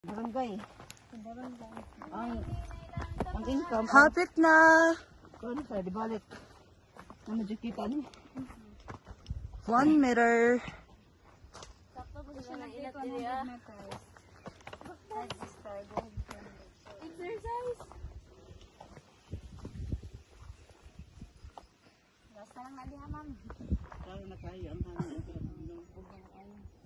Barangay. Ang income. Hapit na. Kung sa di balik. Ang medyo kita ni. 1 meter. Sakto po siya ng ilat area. Exercise. Basta lang na diha, ma'am. Kaya na kayo ang hangin.